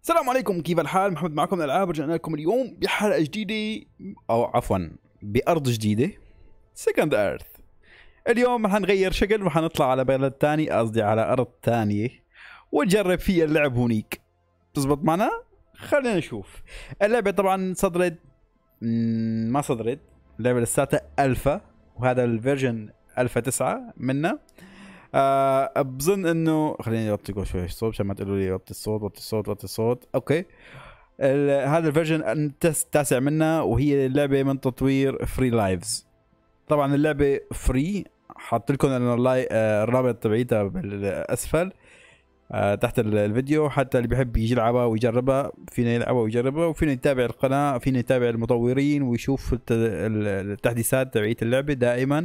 السلام عليكم، كيف الحال؟ محمد معكم من الالعاب. رجعنا لكم اليوم بحلقه جديده، او عفوا بارض جديده، سكند ايرث. اليوم رح نغير شكل وحنطلع على بلد تاني، قصدي على ارض تانية، ونجرب فيها اللعب هونيك. تزبط معنا؟ خلينا نشوف. اللعبه طبعا صدرت ما صدرت، اللعبه لساتها الفا، وهذا الفيرجن الفا 9 منها. بظن انه خليني اوطي شوي الصوت عشان ما تقولوا لي وطي الصوت وطي الصوت وطي الصوت. اوكي، هذا الفيرجن التاسع منها، وهي اللعبه من تطوير فري لايفز. طبعا اللعبه فري، حاط لكم الرابط تبعيتها بالاسفل تحت الفيديو، حتى اللي بيحب يجي يلعبها ويجربها فينا يلعبها ويجربها، وفينا يتابع القناه، فينا يتابع المطورين ويشوف التحديثات تبعيت اللعبه دائما.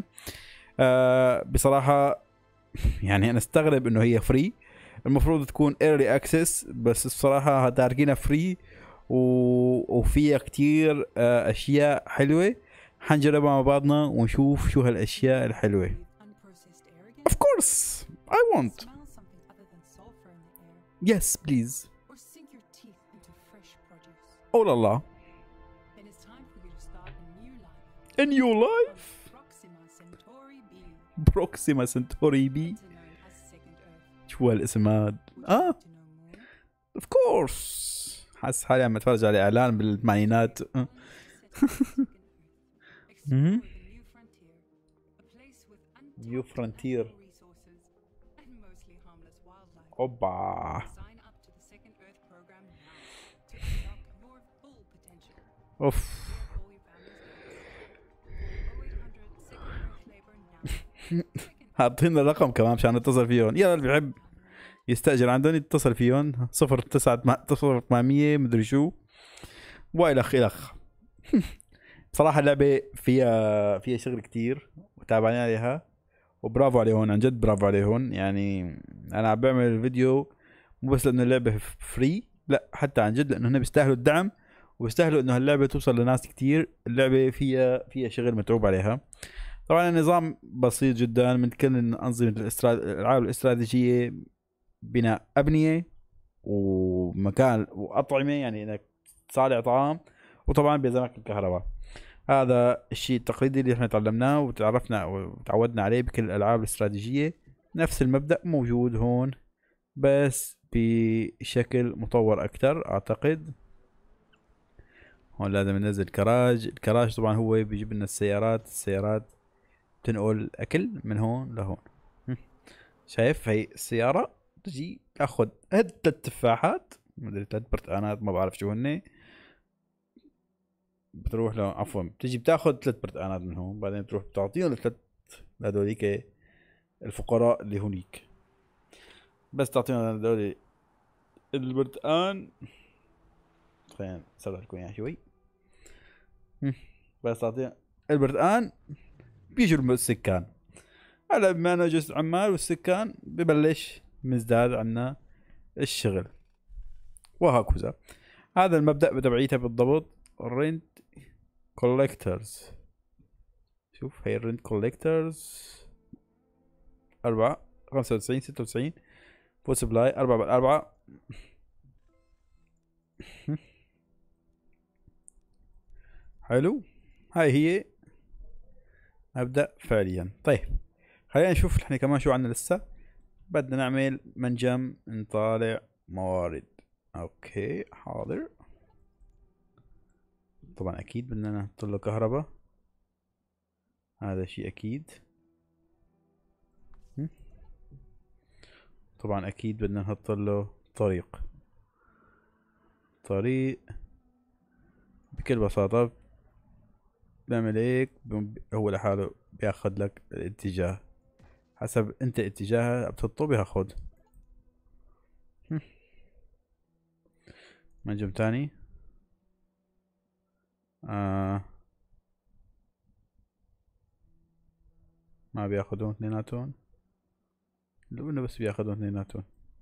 بصراحه يعني انا استغرب انه هي فري، المفروض تكون ايرلي اكسس، بس الصراحه تاركينها فري وفيها كتير اشياء حلوه. حنجربها مع بعضنا ونشوف شو هالاشياء الحلوه. Of course I want. Yes please. Oh la la. A new life. بروكسيما سنتوري بي. شو هالاسم هاد؟ اوف كورس، حاسس حالي عم اتفرج على اعلان بالثمانينات. نيو فرونتير. اوبا اوف. حاطين الرقم كمان مشان نتصل فيهم. يلا اللي بيحب يستأجر عندهم يتصل فيهم 0900 مدري شو والخ الخ. بصراحة اللعبة فيها شغل كتير وتابعين عليها، وبرافو عليهم، عن جد برافو عليهم. يعني انا عم بعمل الفيديو مو بس لانه اللعبة فري، لا حتى عن جد لانه هن بيستاهلوا الدعم، وبيستاهلوا انه هاللعبة توصل لناس كتير. اللعبة فيها شغل متعوب عليها. طبعا النظام بسيط جدا، من كل أنظمة الألعاب الاستراتيجية: بناء أبنية ومكان وأطعمة، يعني إنك تصارع طعام، وطبعا بيلزمك الكهرباء. هذا الشيء التقليدي اللي احنا تعلمناه وتعرفنا وتعودنا عليه بكل الألعاب الاستراتيجية. نفس المبدأ موجود هون، بس بشكل مطور أكثر أعتقد. هون لازم ننزل الكراج طبعا هو بيجيب لنا السيارات تنقل اكل من هون لهون. شايف هي السيارة تجي تاخذ هاد 3 تفاحات، مدري 3 برتقانات، ما بعرف شو هن. بتروح عفوا بتجي بتاخذ 3 برتقانات من هون، بعدين بتروح بتعطيهم الثلاث لهذوليك الفقراء اللي هونيك. بس تعطيهم هذول البرتقان، خلينا نصغر لكم اياه شوي. بس تعطيهم البرتقان بيجوا السكان. هلا بما انه جزء عمال والسكان ببلش مزداد عنا الشغل، وهكذا. هذا المبدأ تبعيته بالضبط. رنت كولكترز، شوف هي الرنت كولكترز 4 95 96 فول سبلاي 4 حلو. هاي هي مبدأ فعليا. طيب خلينا نشوف احنا كمان شو عنا لسه. بدنا نعمل منجم نطالع موارد. اوكي حاضر. طبعا اكيد بدنا نحط له كهرباء، هذا شيء اكيد. طبعا اكيد بدنا نحط له طريق بكل بساطة. بنعمل هيك، هو لحاله بياخد لك الاتجاه حسب انت اتجاهه بتحطه بياخد. منجم تاني. ما بياخدون اثنيناتهم، لو انه بس بياخدون اثنيناتهم.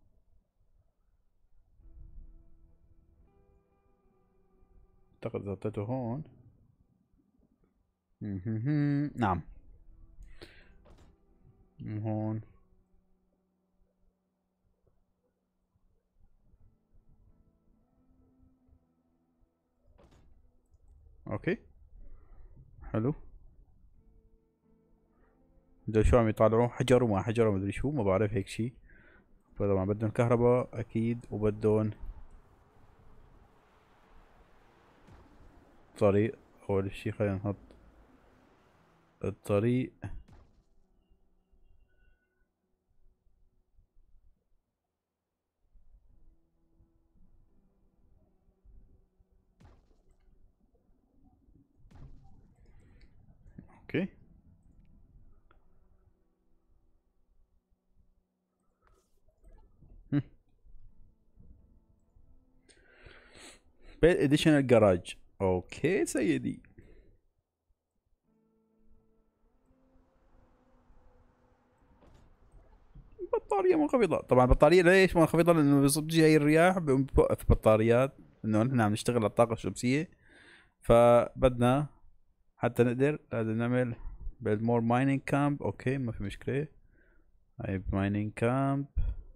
اعتقد ضبطته هون. نعم هون. اوكي حلو. دول شو عم يطالعوا؟ حجر وما حجر وما ادري شو، ما بعرف هيك شي. فطبعا بدهم كهرباء اكيد، وبدهم طريق. اول شي خلينا نحط الطريق. اوكي. بيت اديشنال جراج. اوكي سيدي. بطارية منخفضة. طبعا البطارية ليش منخفضة؟ لانه بصب جاي الرياح بوقف بطاريات، انه نحن عم نشتغل على الطاقة الشمسية. فبدنا حتى نقدر لازم نعمل build more mining camp. اوكي ما في مشكلة. هاي mining camp.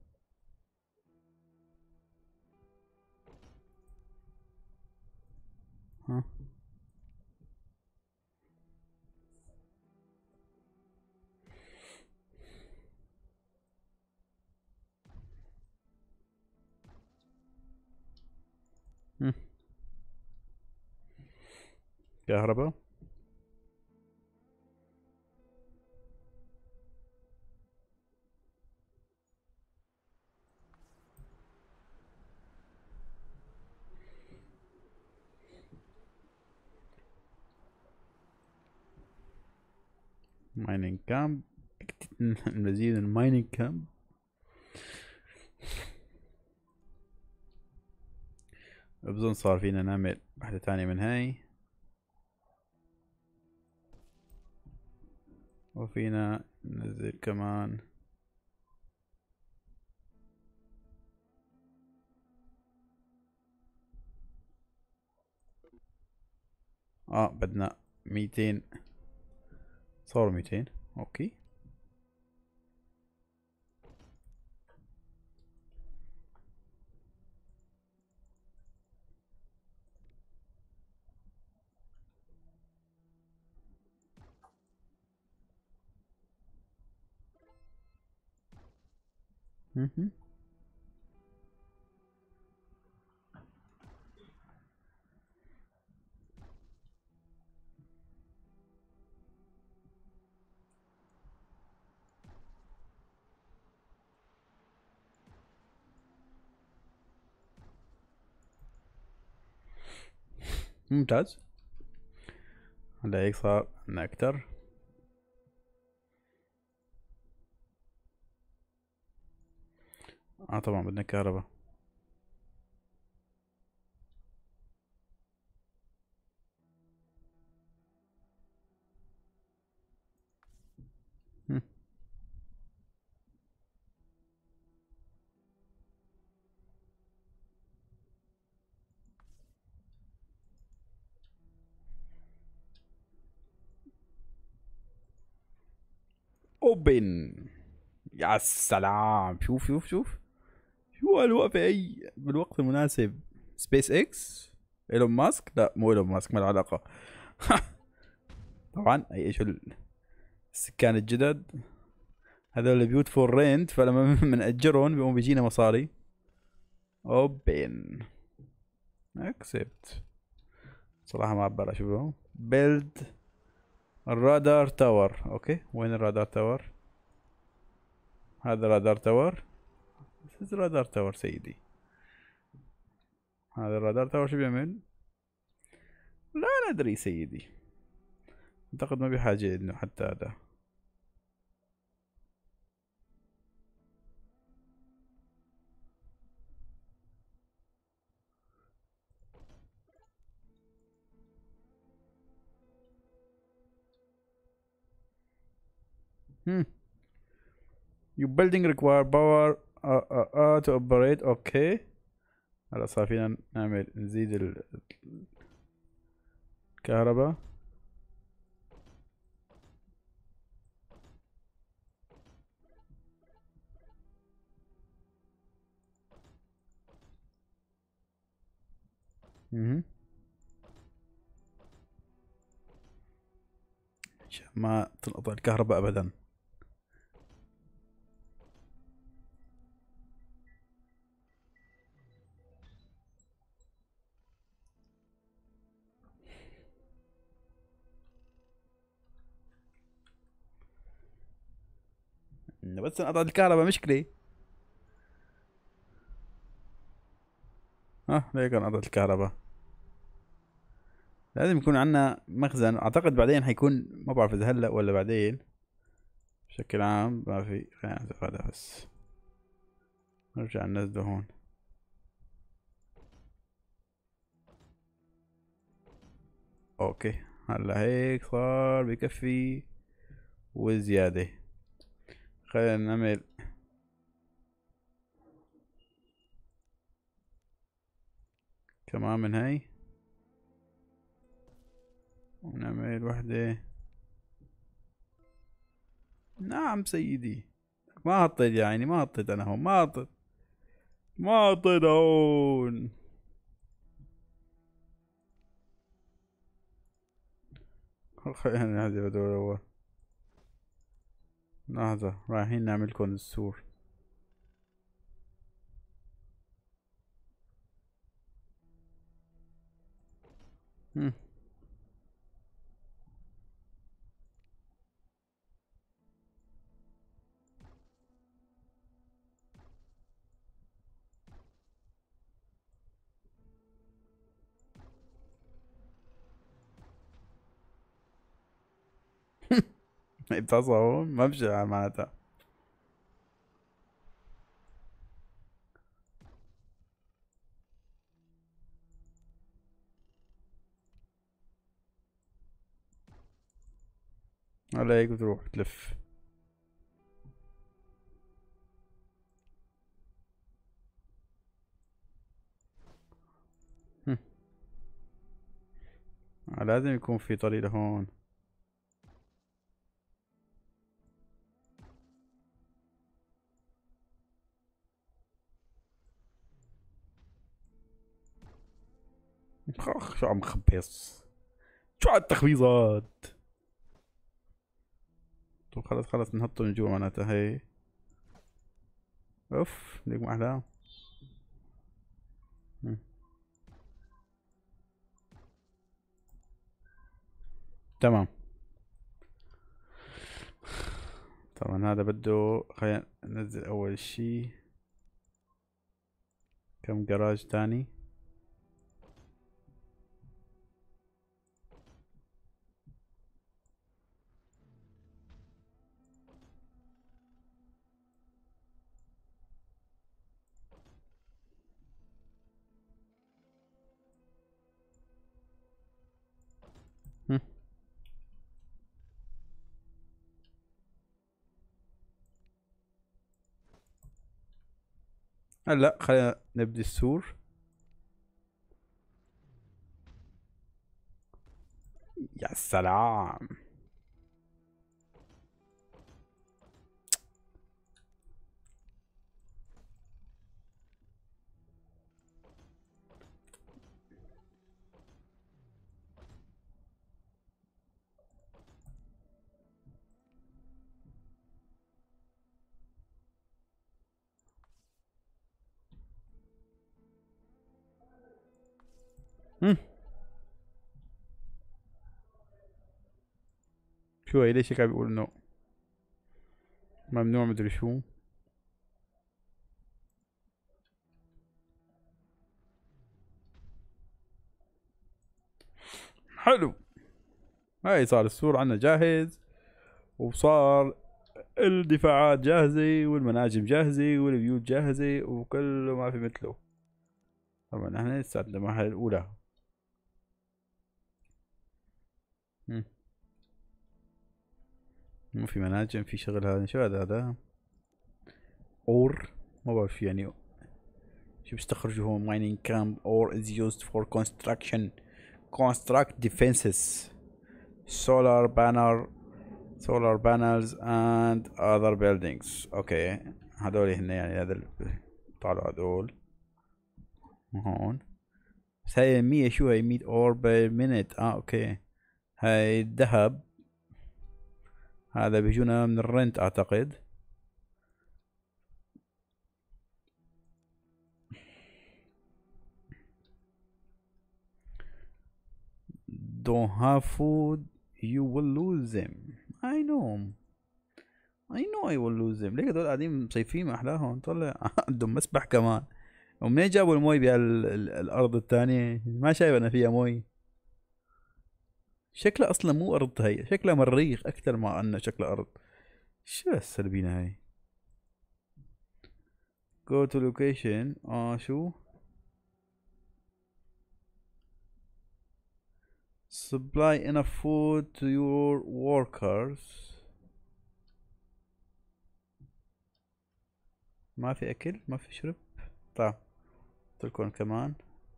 ها. هم. كهرباء. mining camp. المزيد من mining camp. بظن صار فينا نعمل واحدة تانية من هاي، وفينا ننزل كمان. بدنا 200. صاروا 200. اوكي. مهم. ممتاز. هلا هيك صار عنا اكتر. طبعا بدنا كهرباء. هم. اوبن. يا سلام، شوف شوف شوف. شو الوقفة اي بالوقت المناسب. سبيس اكس. ايلون ماسك. لا مو ايلون ماسك، ما له علاقة. طبعا اي شو السكان الجدد هذول بيوت فور رينت، فلما بنأجرهم بيقوم بيجينا مصاري. اوبن. اكسبت. صراحة ما بعرف اشوفه. بيلد الرادار تاور. اوكي وين الرادار تاور؟ هذا رادار تاور. This is رادار تاور سيدي. هذا الرادار تاور شو بيعمل؟ لا ندري سيدي. اعتقد ما بحاجة انه حتى هذا. هم. You building require power to operate. اوكي. هلا صار فينا نعمل نزيد الكهرباء. مهم. عشان ما تنقطع الكهرباء ابدا. إنه بس انقطعت الكهرباء مشكلة. ها ليك انقطعت الكهرباء. لازم يكون عنا مخزن، اعتقد بعدين حيكون، ما بعرف اذا هلا ولا بعدين. بشكل عام ما في، خلينا نحذف هذا بس. نرجع ننزله هون. اوكي هلا هيك صار بكفي وزيادة. خلينا نعمل كمان من هاي، ونعمل وحدة. نعم سيدي. ما حطيت يا عيني، ما حطيت انا هون، ما حطيت، ما حطيت هون. خلينا نحذف هدول اول. لحظة رايحين نعملكم السور. هم. بتصل هون ما بمشي معناتها. هلا هيك بتروح تلف. هم. لازم يكون في طريق لهون. اخ شو عم خبص، شو هالتخبيصات. طب خلص خلص نحطه من جوا معناتها هي. اوف ليك ما احلام. هم. تمام. طبعا هذا بده، خلينا ننزل اول شي كم جراج تاني. هم. هلا خلينا نبدي السور. يا سلام. هم. شو هي ليش هيك عم بيقول انه ممنوع مدري شو. حلو. هاي صار السور عنا جاهز، وصار الدفاعات جاهزة والمناجم جاهزة والبيوت جاهزة وكله ما في مثله. طبعا احنا لساتنا المرحلة الأولى. مم. ما في مناجم، في شغل. هذا شو هذا اور، ما بعرف شو يعني. شو بيستخرجوا هون؟ mining camp or is used for construction construct defenses solar banner solar panels and other buildings. اوكي هذول هن يعني هذا طالعوا هذول هون. بس هاي 100 شو هي 100 اور بير مينت. اوكي هاي الذهب. هذا بيجونا من الرنت اعتقد. don't have food you will lose them. I know I will lose them. ليه هدول قاعدين مصيفين ما احلاهم؟ طلع عندهم مسبح كمان. ومنين جابوا المي بهالارض الثانية؟ ما شايف انا فيها مي. شكلها اصلا مو ارض، هي شكلها مريخ اكثر ما انه شكلها ارض. شو السلبينة هاي؟ go to location. شو supply enough food to your workers. ما في اكل ما في شرب. طيب تركون كمان.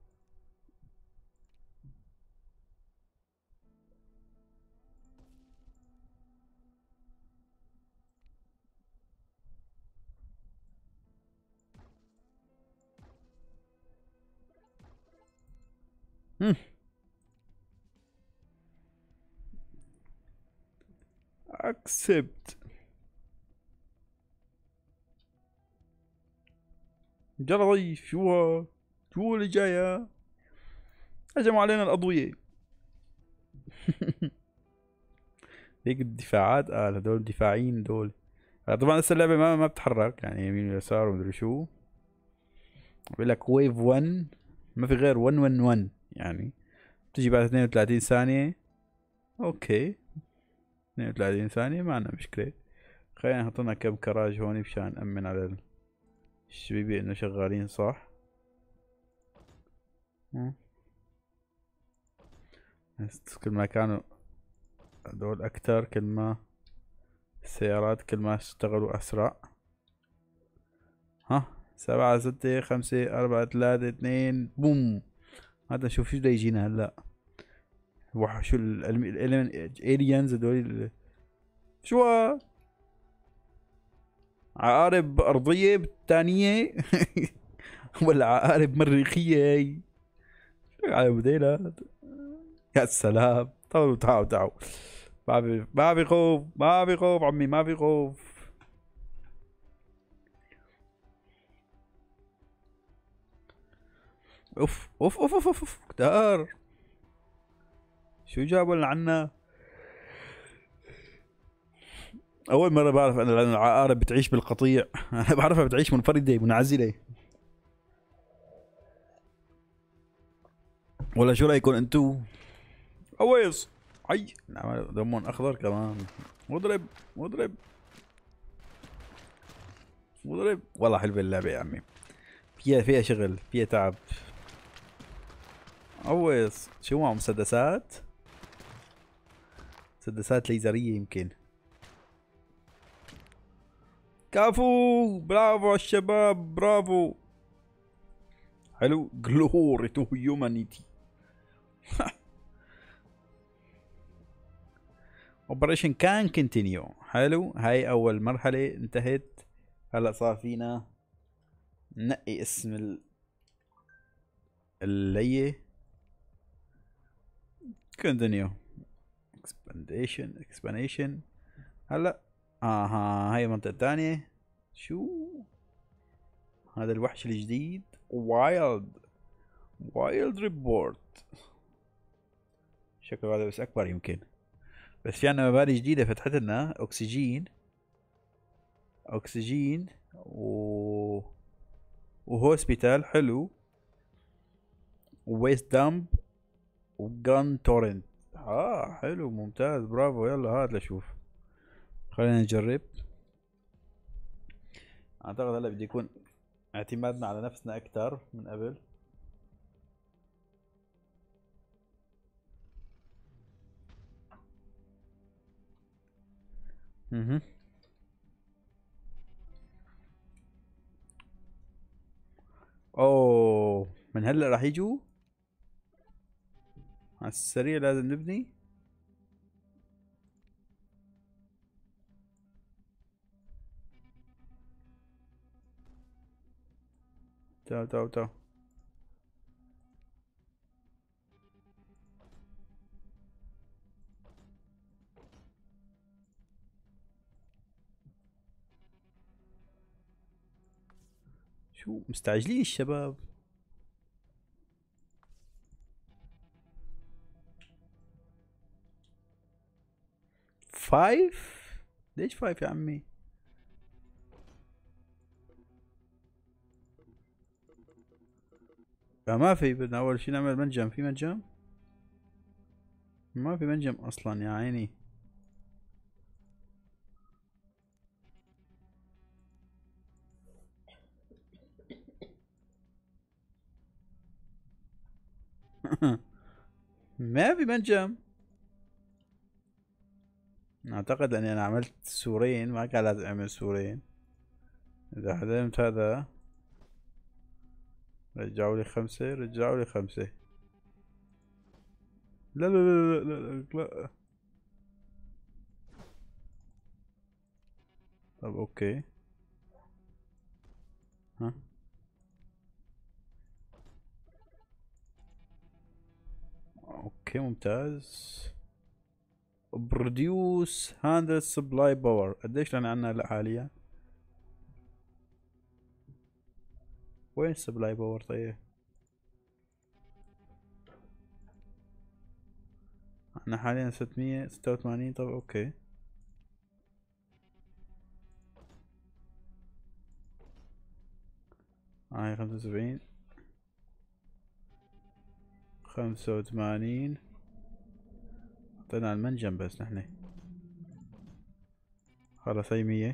accept. جرى شو اللي جاية؟ هجموا علينا الأضوية. هيك الدفاعات هدول دفاعيين دول. طبعا لسه اللعبة ما بتتحرك يعني يمين ويسار ومدري شو. بقول لك ويف 1 ما في غير 111 يعني بتجي بعد 32 ثانية. اوكي 32 ثانية ما عندنا مشكلة. خلينا نحط لنا كم كراج هون مشان نأمن على الشبيبة انه شغالين صح. كل ما كانوا هدول اكتر كل ما السيارات كل ما اشتغلوا اسرع. ها 7 6 5 4 3 2 بوم. هذا شوف شو بده يجينا هلا. شو الالينز هدول شو عقارب ارضية بالثانية ولا عقارب مريخية هي؟ على موديلات. يا سلام تعالوا ما في خوف ما في خوف عمي ما في خوف. اوف اوف اوف اوف اوف كتار. شو جابوا لنا عنا؟ اول مرة بعرف انا العقارب بتعيش بالقطيع. انا بعرفها بتعيش منفردة منعزلة. ولا شو رايكم انتو؟ اويس حي نعمل دمون اخضر كمان. مضرب مضرب مضرب. والله حلوة اللعبة يا عمي. فيها شغل فيها تعب. اويس شو معه مسدسات؟ مسدسات ليزرية يمكن. كفو برافو الشباب برافو. حلو جلوري تو هيومانيتي. اوبريشن كان كونتينيو. حلو هاي اول مرحلة انتهت. هلا صار فينا نقي اسم اللي هي كونتينيو اكسبانيشن. هلا هاي المنطقة الثانية. شو هذا الوحش الجديد؟ وايلد ريبورت. شكله هذا بس اكبر يمكن. بس في عنا مباني جديدة فتحت لنا اكسجين وهوسبيتال حلو. وويست دامب وجان تورنت. حلو ممتاز برافو. يلا هات لشوف. خلينا نجرب. اعتقد هلا بده يكون اعتمادنا على نفسنا اكثر من قبل. اوه من هلا راح يجوا على السريع. لازم نبني. تعال شو مستعجلين الشباب؟ 5؟ ليش 5 يا عمي؟ ما في، بدنا اول شي نعمل منجم. في منجم؟ ما في منجم اصلا يا عيني. ما في منجم. اعتقد اني انا عملت سورين، ما كان لازم اعمل سورين. اذا حذفت هذا رجعوا لي 5، رجعوا لي 5. لا لا لا لا لا, لا. طب اوكي. ها اوكي ممتاز. بروديوس 100 سبلاي باور. قديش لنا عنا هلا حاليا؟ وين السبلاي باور طيب؟ عنا حاليا 686. طب اوكي. هاي 75، 85. حطينا المنجم بس نحن. خلص هي 100.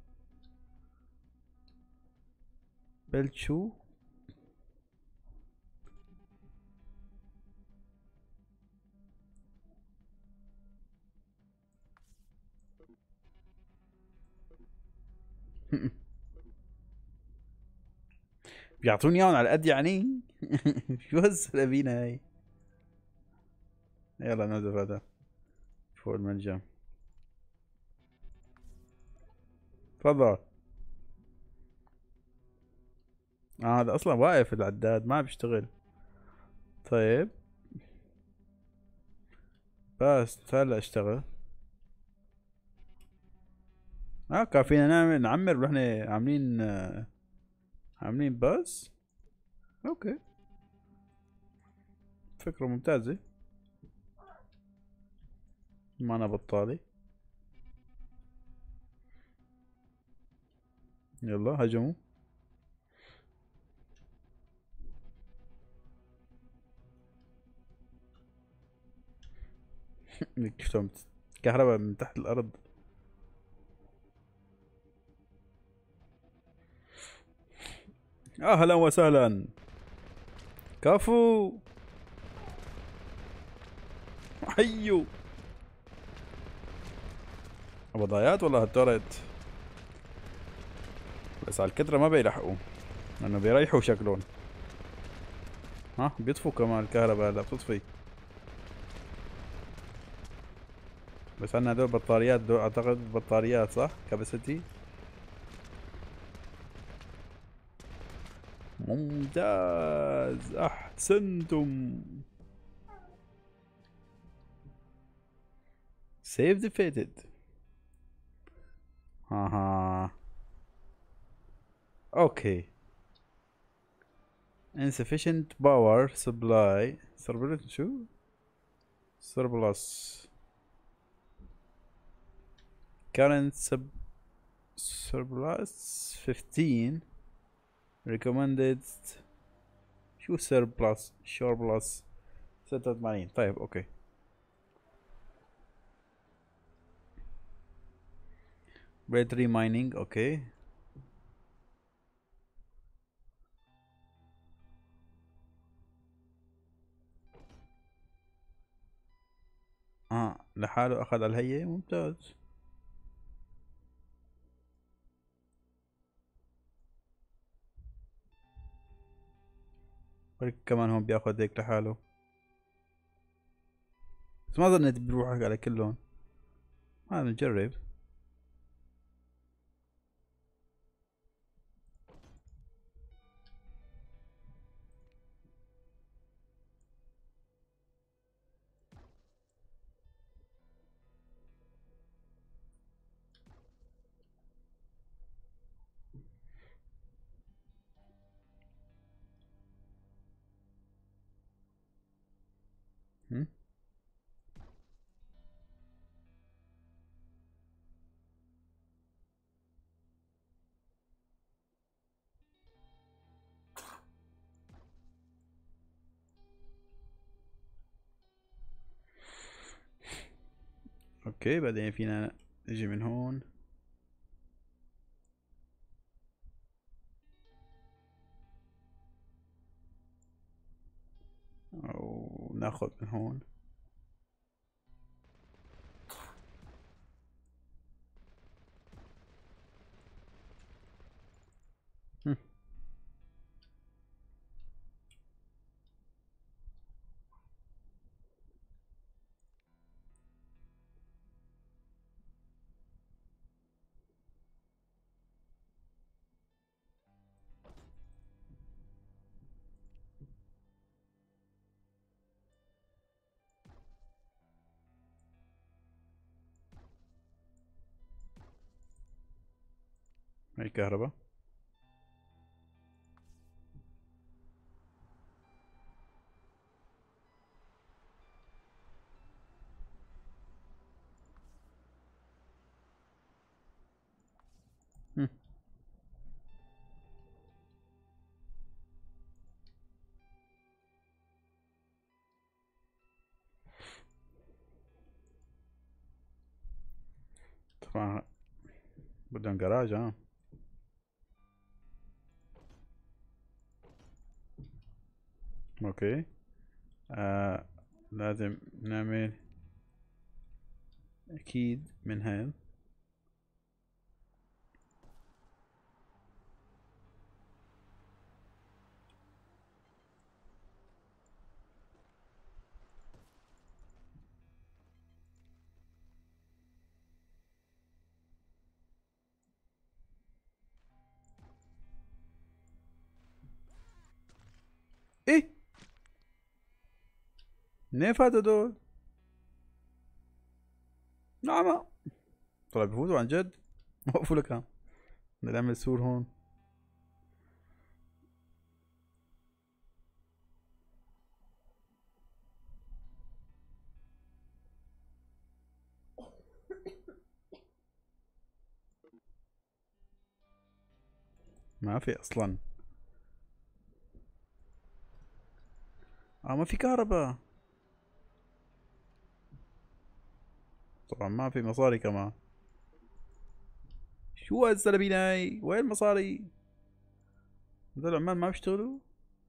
بلت شو؟ بيعطوني اياهم على قد يعني. شو هالسلابينة هاي؟ يلا نزف هذا فوق المنجم. تفضل. هذا اصلا واقف العداد ما بيشتغل. طيب بس هلا اشتغل. كافينا نعمل نعمر ونحن عاملين عاملين بس. اوكي، فكرة ممتازة. ما انا بطالي. يلا هجموا. شفتهم كهرباء من تحت الارض. اهلا وسهلا. كفو. حيو. بضايات والله هالتورت. بس على الكترة ما بيلحقوا لانه بيريحوا شكلهم. ها بيطفوا كمان الكهرباء هلا بتطفي. بس عنا هدول بطاريات، دول اعتقد بطاريات صح؟ كاباسيتي. ممتاز احسنتم. سيف ديفيتد. ها اوكي. insufficient power supply. surplus شو؟ surplus. current surplus 15. recommended. شو surplus؟ surplus 86. طيب اوكي. battery mining اوكي. لحاله اخذ على الهيئة. ممتاز. بركي كمان هون بياخذ هيك لحاله. بس ما ظنيت بروحك على كلهم. ما نجرب. هم؟ اوكي بعدين فينا نجي من هون. او ناخذ من هون. هم. هاي كهرباء. هم. طبعا بدهم جراج ها. اوكي. لازم نعمل اكيد من هين. ايه منين فاتوا دول؟ نعم. طلع بفوتوا عن جد. وقفوا لك. بدنا نعمل سور هون. ما في اصلا. ما في كهرباء. طبعا ما في مصاري كمان. شو هالزلمه هاي؟ وين المصاري؟ هذول العمال ما بيشتغلوا.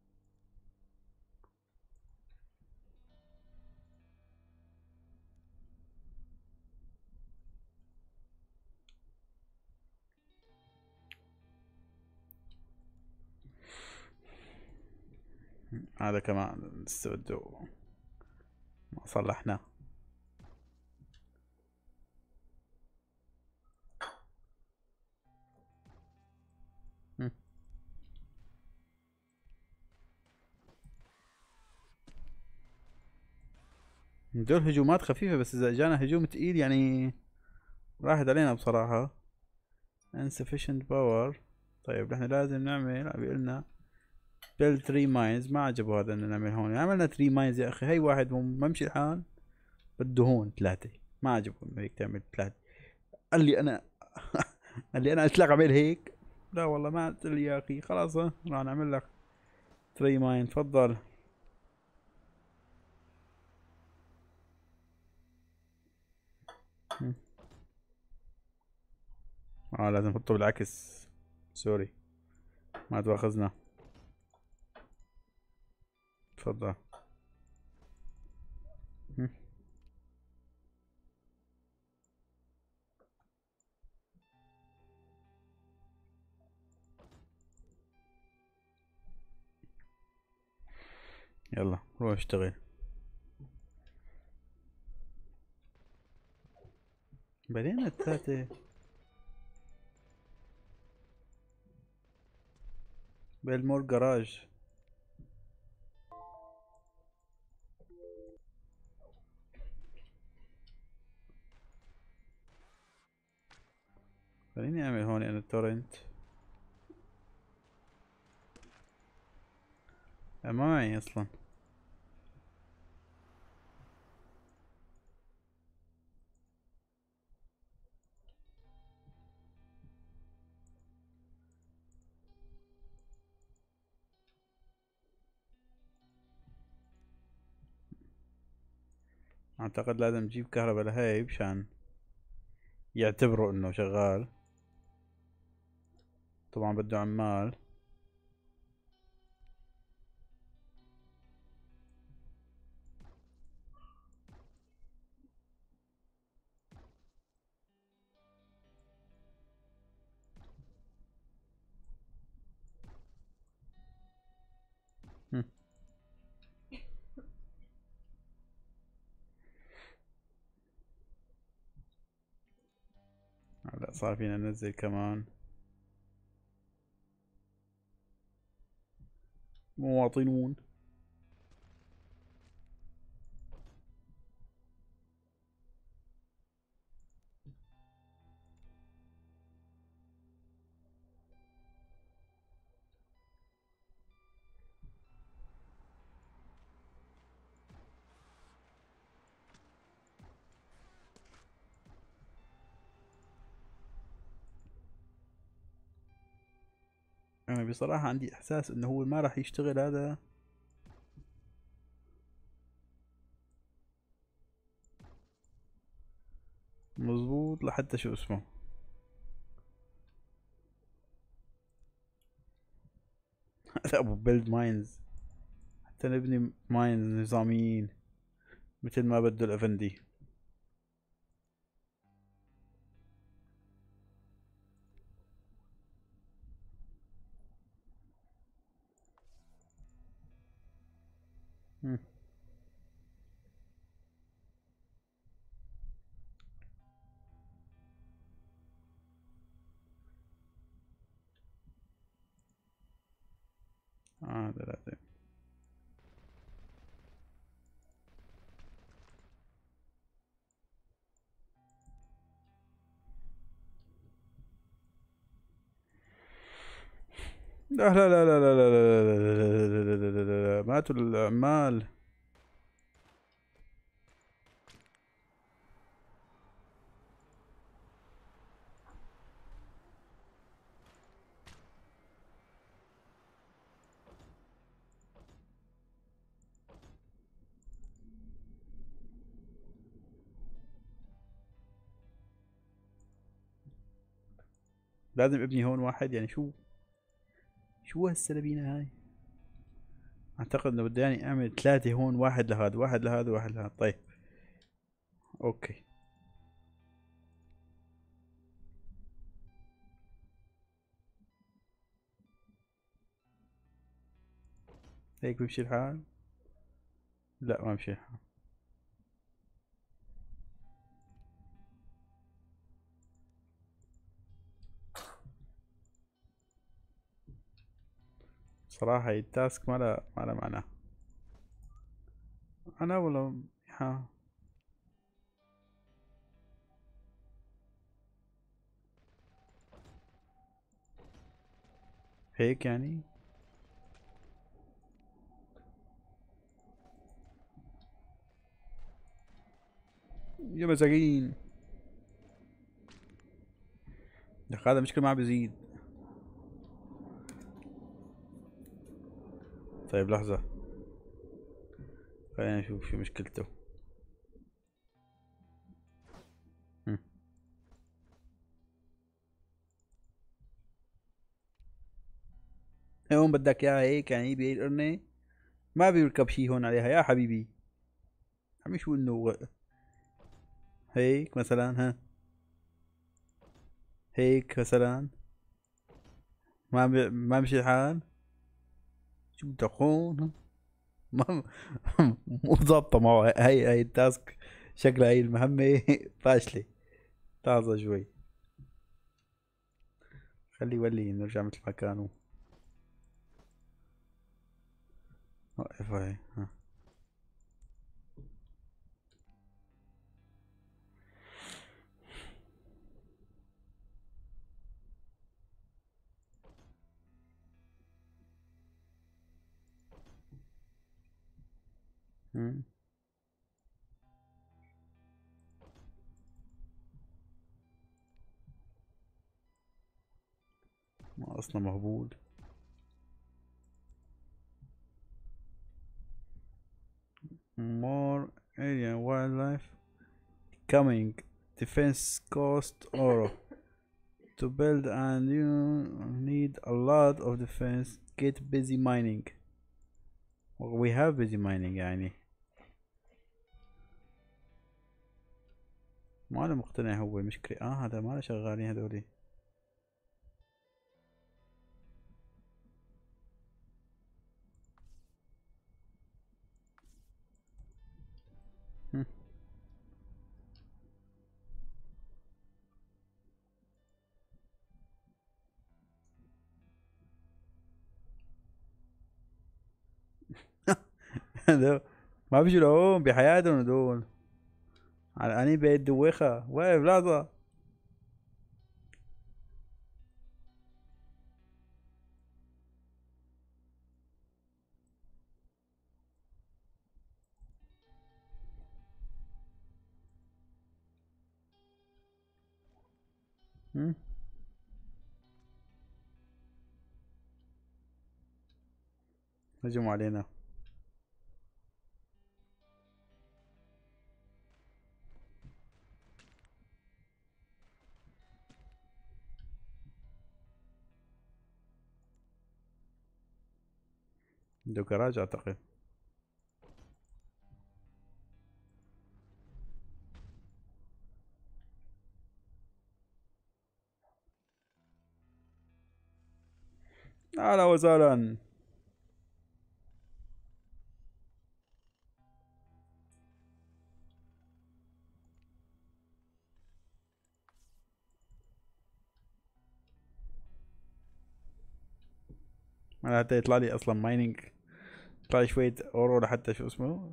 هذا كمان استودوا ما صلحناه. هم. دول هجومات خفيفة بس إذا جانا هجوم تقيل يعني راحت علينا بصراحة. insufficient power. طيب نحن لازم نعمل بيقولنا build 3 mines. ما عجبه هذا انه نعمل هون. عملنا 3 mines يا اخي. هي واحد ما ممشي الحال. بده هون 3. ما عجبه انه هيك تعمل 3. قال لي انا قال لي انا قلت لك اعمل هيك. لا والله ما قلت لي يا اخي. خلاص راح نعمل لك 3 mine. تفضل. لازم نحطه بالعكس. سوري. ما تواخذنا. تفضل. هم. يلا روح اشتغل. بعدين الثلاثة. بالمور جراج. خليني اعمل هون انا التورنت. ما معي اصلا. اعتقد لازم نجيب كهرباء لهي مشان يعتبروا انه شغال. طبعا بده عمال. هم. هلا صار فينا ننزل كمان مواطنون. انا بصراحة عندي احساس انه هو ما راح يشتغل هذا. مزبوط لحتى شو اسمه. هذا ابو بيلد ماينز، حتى نبني ماينز نظاميين مثل ما بده الافندي. هم. هذا لازم. لا لا لا لا لا لا لا لا لا لا لا لا لا. ماتوا العمال. لازم ابني هون واحد، يعني شو هالسلبينة هاي. اعتقد انه بدي يعني اعمل ثلاثة هون، واحد لهذا واحد لهذا واحد لهذا. طيب اوكي. هيك بمشي الحال. لا ما بمشي الحال. صراحة هي التاسك ما لها معنى. انا والله ها. هيك يعني. يا مساكين. يا أخي هذا مشكلة ما عم بيزيد. طيب لحظة، خلينا نشوف شو مشكلته. هم. هون بدك اياها هيك يعني بالقرنة. ما بيركب شي هون عليها يا حبيبي. عمي شو انه هيك مثلا ها. هيك مثلا. ما مشي الحال. شو بدك هون. ما مو ظابطة معه. هي التاسك شكلها هي المهمة فاشلة. لحظة شوي، خليه يولي نرجع مثل ما كانوا. وقف هاي ها. هم. ما اصلا مهبول. more alien wildlife coming. Defense cost oro. To build and you need a lot of defense. Get busy mining. Well, we have busy mining يعني. ما أنا مقتنع هو المشكلة. هذا ما له شغالين هذولي. هذول ما بيجوا لهون بحياتهم هذول. على أني بيت دوخة واقف لحظة. هجموا علينا. عنده جراج أعتقد. أهلا وسهلا. أنا حتى يطلع لي أصلا مايننج. يطلع لي شوية أورو لحتى شو اسمه.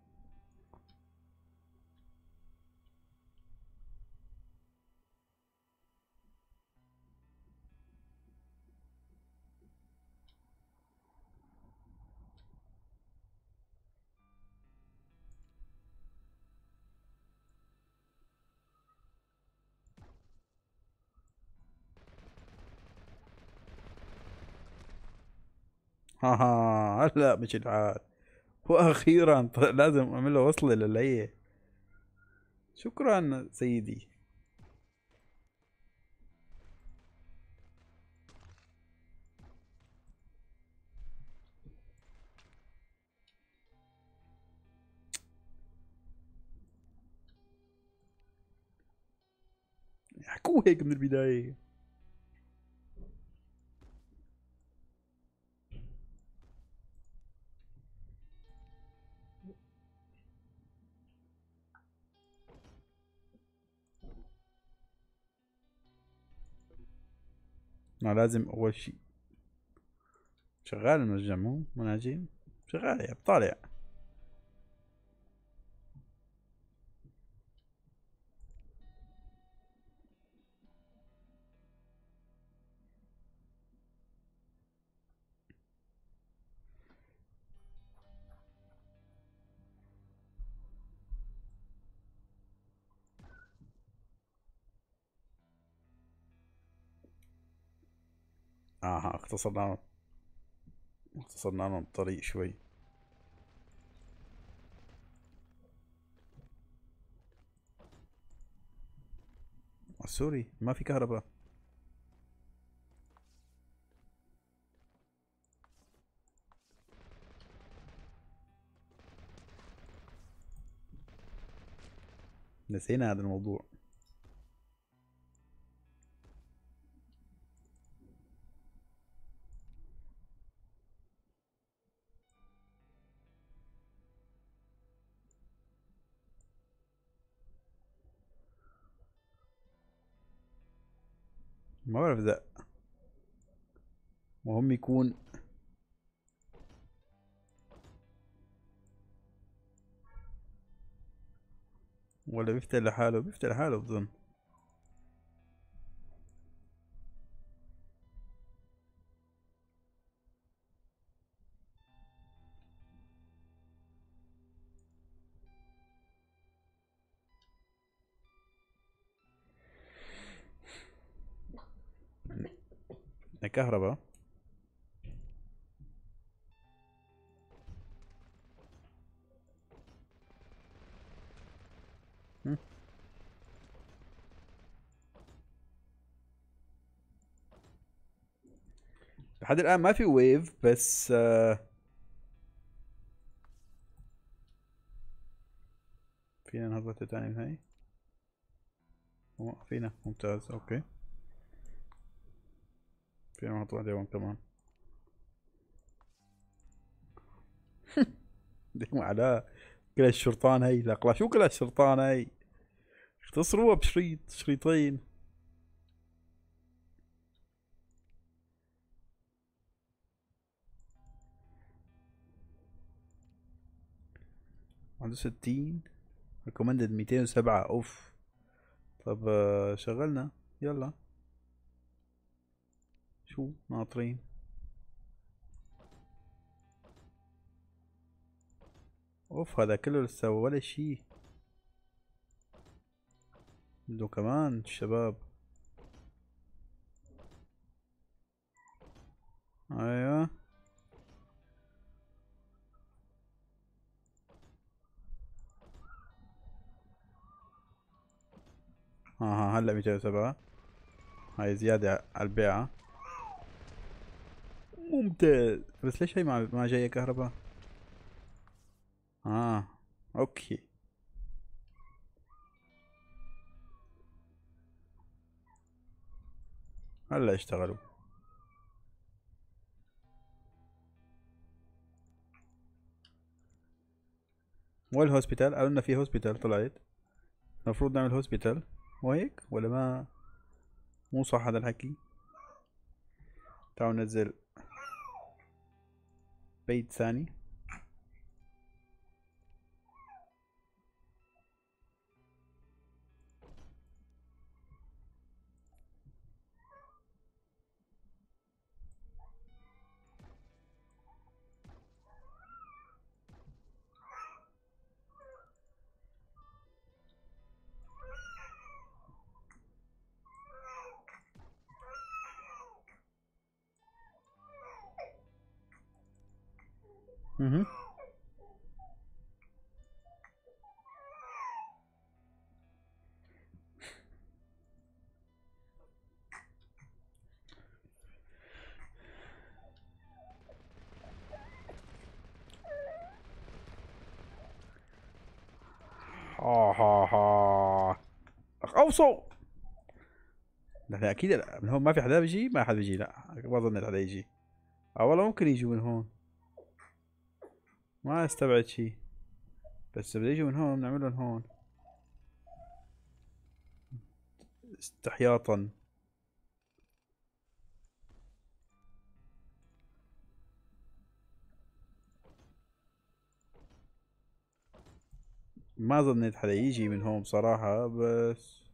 هلا مش الحال. وأخيرا لازم أعمل له وصلة للي. شكرا سيدي. يحكوا هيك من البداية. لازم أول شي شغال المنجم مو مناجم. شغال يا طالع. اختصرنا لهم الطريق شوي. سوري ما في كهرباء. نسينا هذا الموضوع. ما بعرف اذا مهم يكون. ولا بيفتح لحاله. بيفتح لحاله بظن. كهرباء. لحد الان ما في ويف بس فينا نهبط تاني من هاي. فينا ممتاز اوكي. فينا نحط واحدة هون كمان. ديك على كل الشرطان هاي لا شو كل الشرطان هاي اختصروها بشريط شريطين. عنده 60 ريكومندد 207 اوف. طب شغلنا يلا. شو ناطرين. اوف هذا كله لسه ولا شي. عنده كمان الشباب. ايوه. ها هلا 207. هاي زيادة على البيعة. ممتاز بس ليش هي ما جاية كهرباء؟ اه اوكي. هلا اشتغلوا. والهوسبيتال قالوا لنا في هوسبيتال طلعت. المفروض نعمل هوسبيتال وهيك ولا ما؟ مو صح هذا الحكي. تعالوا ننزل بيت ثاني. اها. ها ها ها. اوصوا. لا اكيد لا من هون ما في حدا بيجي ما حدا بيجي لا ما ظنيت حدا يجي. اه والله ممكن يجوا من هون. ما استبعد شي. بس بده يجوا من هون بنعملهم هون استحياطا. ما ظنيت حدا يجي من هون بصراحة بس.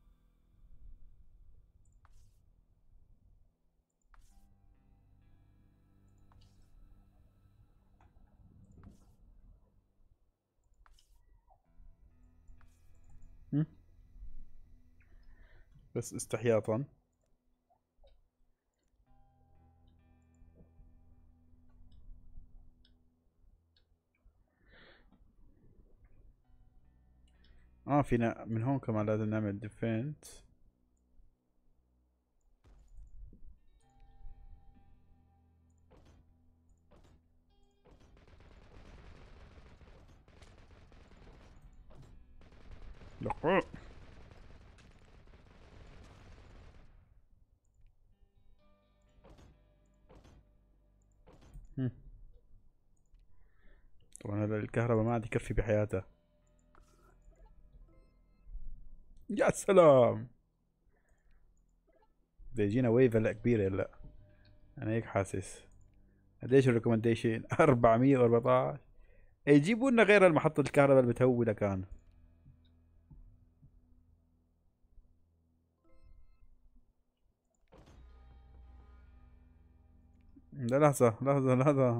هم؟ بس استحياطا. اه فينا من هون كمان لازم نعمل ديفنت. لقاء. هم. طبعا هذا الكهرباء ما عاد يكفي بحياته. يا سلام. بده يجينا ويف هلا كبيرة هلا. انا هيك حاسس. قديش الريكومنديشن 414. يجيبوا لنا غير المحطة الكهرباء اللي بتهولها كان. لا لحظة لحظة لحظة.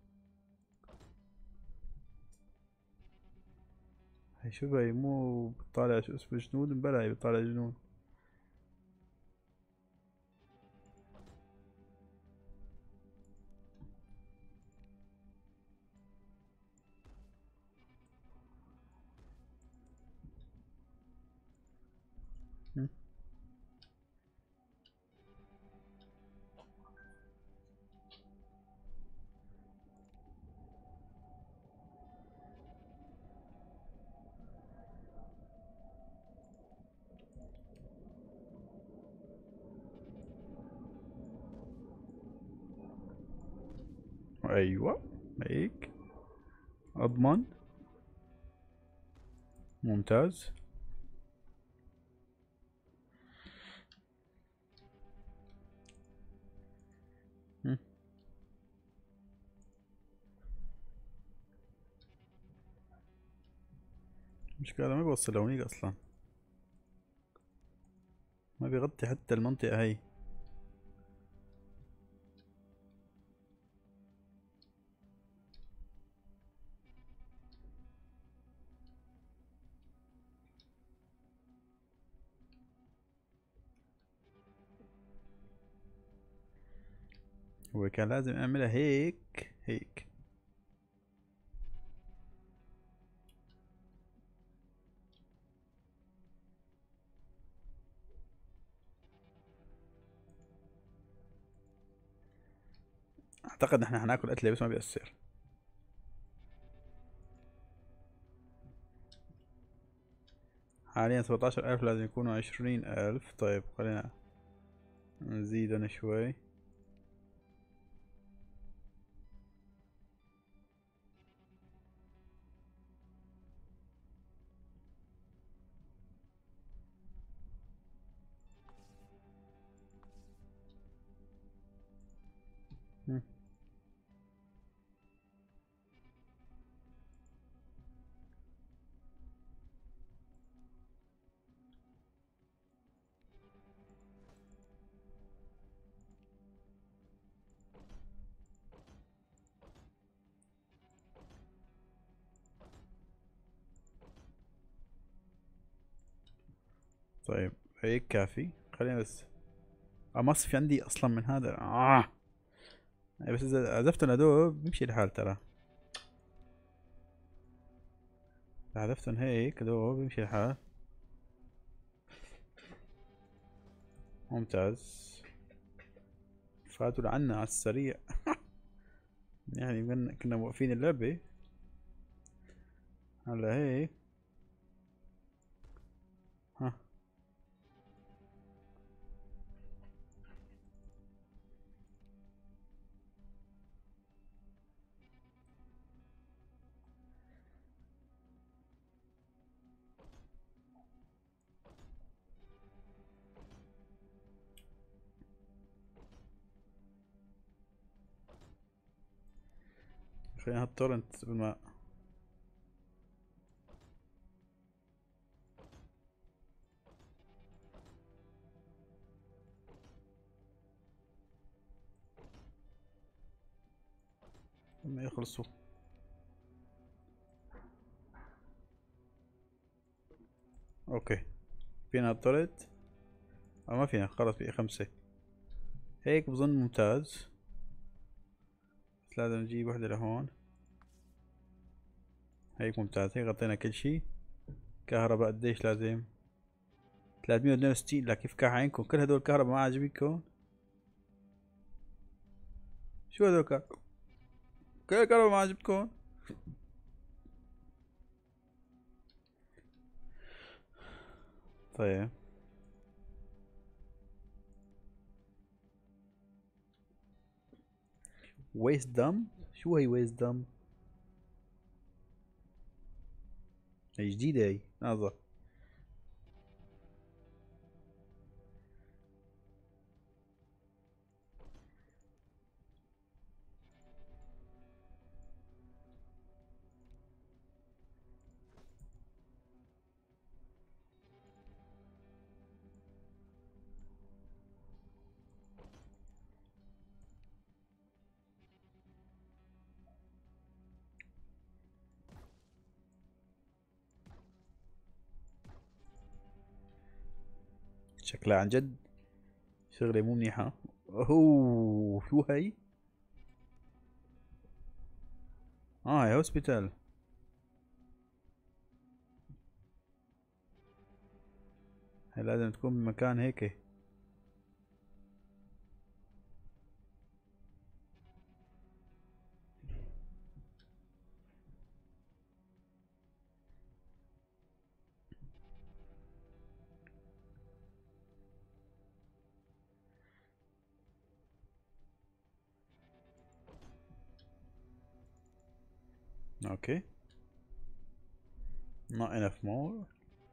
هي شو هي مو بتطالع شو اسمه جنود بلا هي بتطالع جنود. هم؟ ايوه هيك. اضمن. ممتاز. هم. المشكلة ما بيوصل لهونيك اصلا، ما بيغطي حتى المنطقة هي. هو كان لازم اعملها هيك هيك. اعتقد نحن حناكل قتلة بس ما بيأثر. حاليا 17,000، لازم يكونوا 20,000. طيب خلينا نزيد انا شوي. هم. طيب هيك كافي. خلينا بس. ما في عندي اصلا من هذا بس اذا عزفت الادوب بيمشي الحال ترى. إذا عزفتهم هيك ادوب بيمشي الحال. ممتاز. فاتوا لعنا على السريع. يعني كنا موقفين اللعبة. هلا هيك. ها. خلينا هالتورنت بالماء. لما يخلصوا. اوكي. فينا هالتورنت. ما فينا، خلص في 5. هيك بظن ممتاز. بس لازم نجيب وحدة لهون. هيك ممتاز، هيك غطينا كل شي. كهرباء قديش لازم؟ 362. لا كيف عينكم كل هدول كهرباء ما عاجبكم؟ شو هدول كهرباء؟ كل الكهرباء ما عجبكم؟ طيب. ويست دم. شو هي ويست دم؟ هي جديدة هي نازل. شكلها عن جد شغلة مو منيحة. اوه شو هي؟ هي هوسبيتال. هي لازم تكون بمكان هيك. اوكي. not enough more.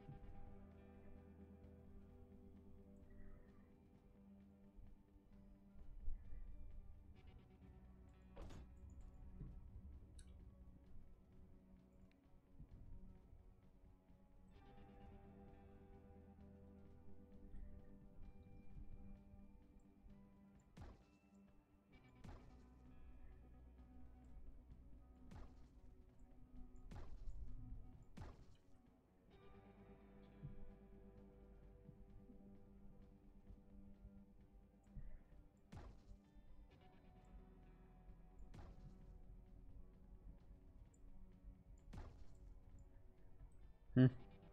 هم.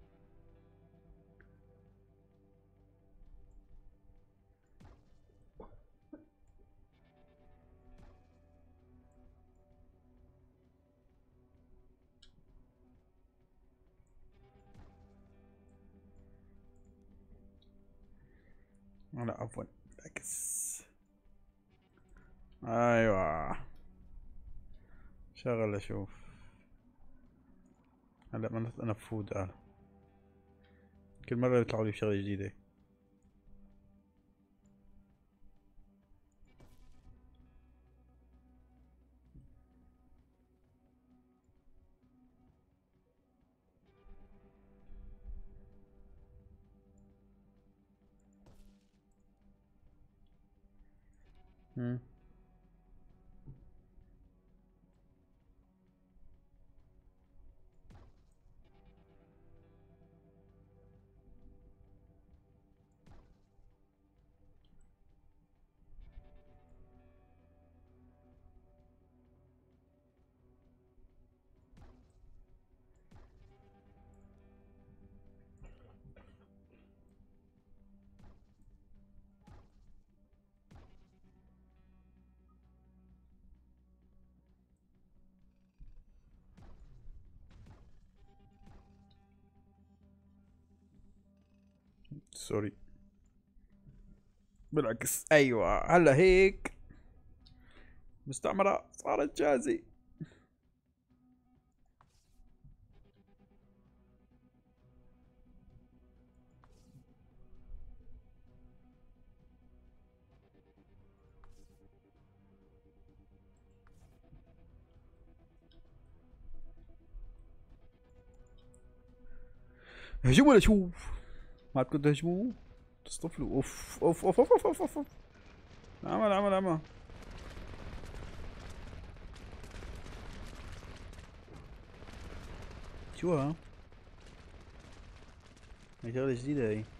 لا عفوا، عكس. ايوه، شغل اشوف. هلا ما انا فود انا كل مرة يطلعوا لي بشغلة جديدة. هم. سوري. بالعكس، ايوه هلا هيك مستعمرة صارت جاهزة. هجوم ولا شوف؟ ما عاد كنتوا تهجموا تصطفلوا. اوف اوف اوف اوف اوف اوف, أوف. عمل عمل عمل. شو ها؟ هي شغلة جديدة هي.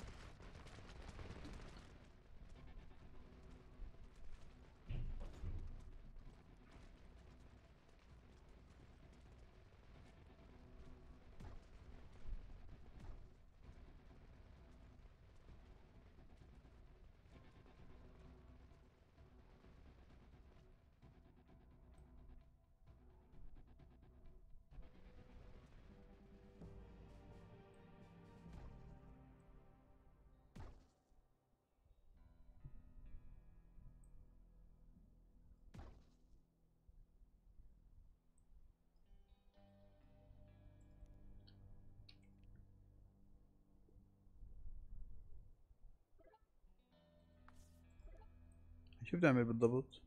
شو بتعمل بالضبط؟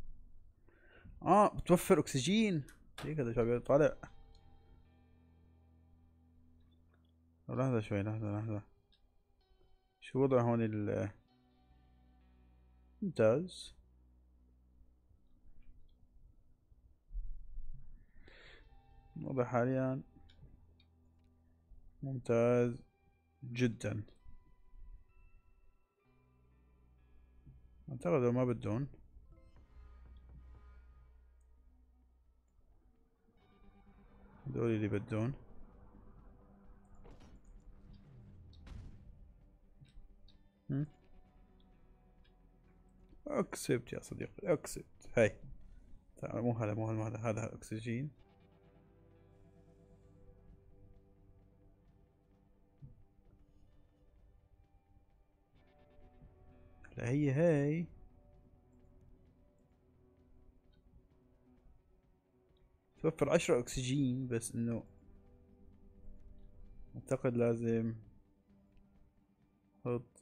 بتوفر اكسجين. هيك هذا شو طالع. لحظة شوي، لحظة. شو وضع هون ممتاز. الوضع حاليا ممتاز جدا. اعتقد لو ما بدون. هذول اللي بدون. اكسبت يا صديقي، اكسبت. هاي تعال، مو هذا مو هذا، هذا اكسجين. لا توفر 10 اكسجين، بس انه اعتقد لازم احط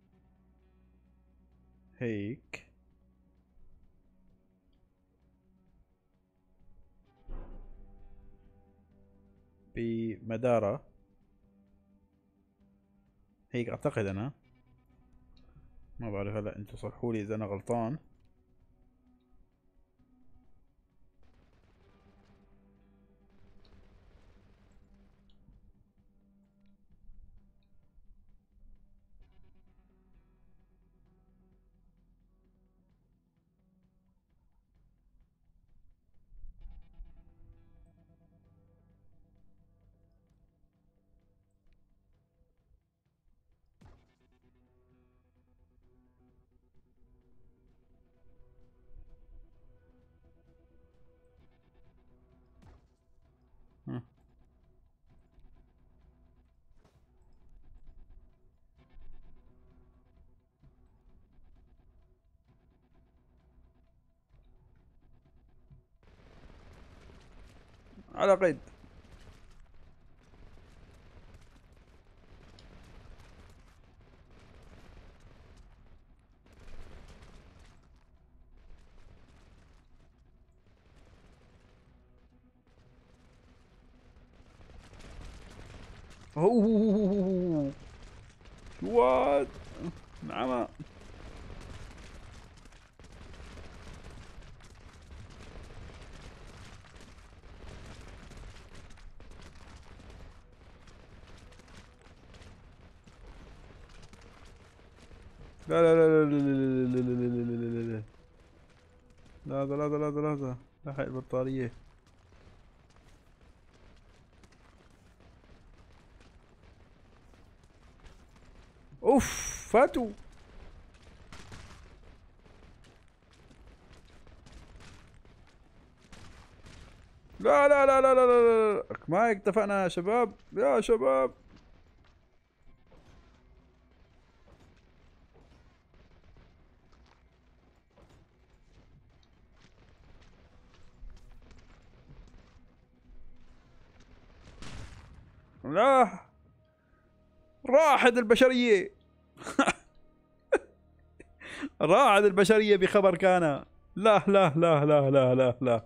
هيك. بمدارة هيك اعتقد انا، ما بعرف، هلا انتوا صلحوا لي اذا انا غلطان. ها. على قيد. اوه وات. نعم. لا لا لا لا لا لا لا لا لا لا لا لا لا لا لا لا لا لا لا لحق البطارية. اوف فاتوا. لا لا لا لا لا لا لا، ما اتفقنا يا شباب يا شباب. لا، راحت البشرية. راحت البشرية بخبر كان. لا لا لا لا لا لا لا.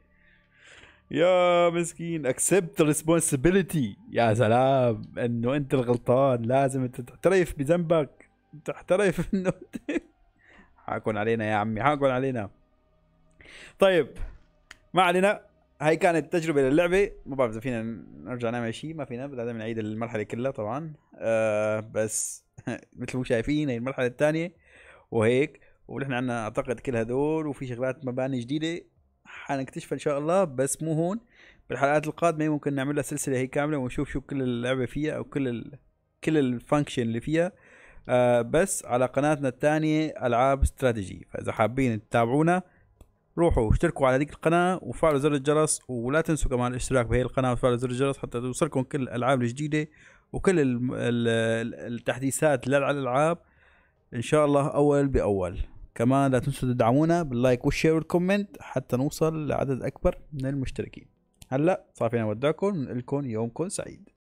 يا مسكين accept responsibility. يا سلام، انه انت الغلطان، لازم انت تعترف بذنبك، تعترف انه حاكون علينا يا عمي، حاكون علينا. طيب ما علينا، هاي كانت تجربة للعبة. ما بعرف اذا فينا نرجع نعمل شيء، ما فينا، لازم نعيد المرحلة كلها طبعا. بس مثل ما شايفين هي المرحلة الثانية وهيك، ونحن عنا اعتقد كل هدول، وفي شغلات مباني جديدة حنكتشفها ان شاء الله، بس مو هون. بالحلقات القادمة ممكن نعمل لها سلسلة هي كاملة ونشوف شو كل اللعبة فيها، او كل الفانكشن اللي فيها. بس على قناتنا الثانية العاب استراتيجي، فاذا حابين تتابعونا روحوا اشتركوا على هذيك القناة وفعلوا زر الجرس، ولا تنسوا كمان الاشتراك بهي القناة وتفعلوا زر الجرس حتى توصلكم كل الالعاب الجديدة وكل التحديثات للالعاب ان شاء الله اول باول. كمان لا تنسوا تدعمونا باللايك والشير والكومنت حتى نوصل لعدد اكبر من المشتركين. هلا صار فينا نودعكم، نقول لكم يومكم سعيد.